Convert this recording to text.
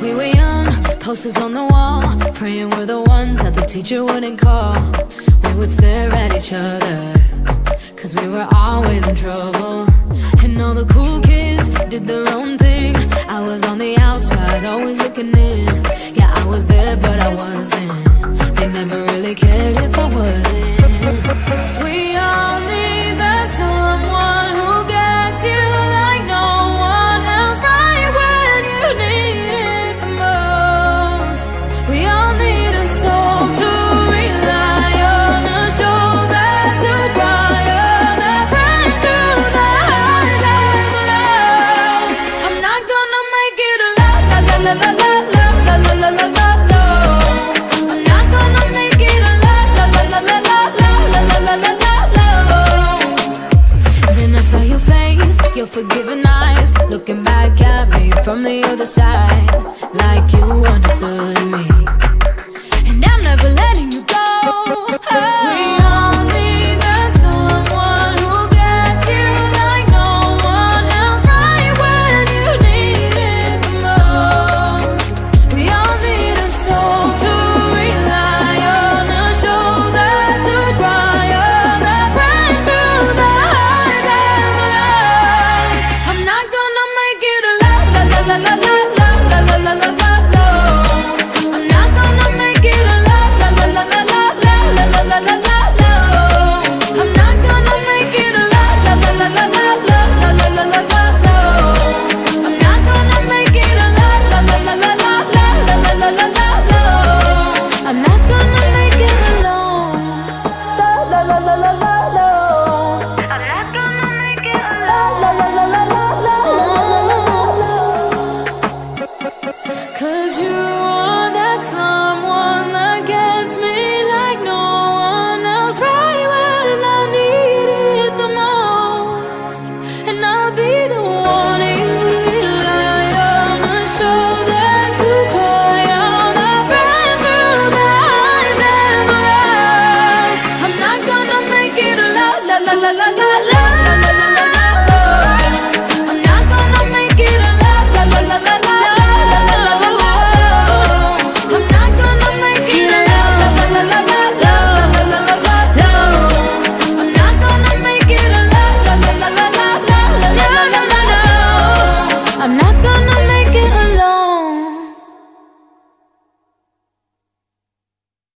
We were young, posters on the wall, praying we're the ones that the teacher wouldn't call. We would stare at each other, cause we were always in trouble. And all the cool kids did their own thing. I was on the outside, always looking in. Yeah, I was there, but I wasn't. They never really cared if I wasn't. We all need that someone who gets you like no one else, right when you need it the most. We all need a soul to rely on, a shoulder to cry on, a friend through the highs and the lows. I'm not gonna make it alone, la la la la la la la la la la la. I'm not gonna make it alone, la la la la la la la la la la la. Then I saw your face, your forgiving eyes, looking back at me from the other side, like you understood me. And I'm never letting you go.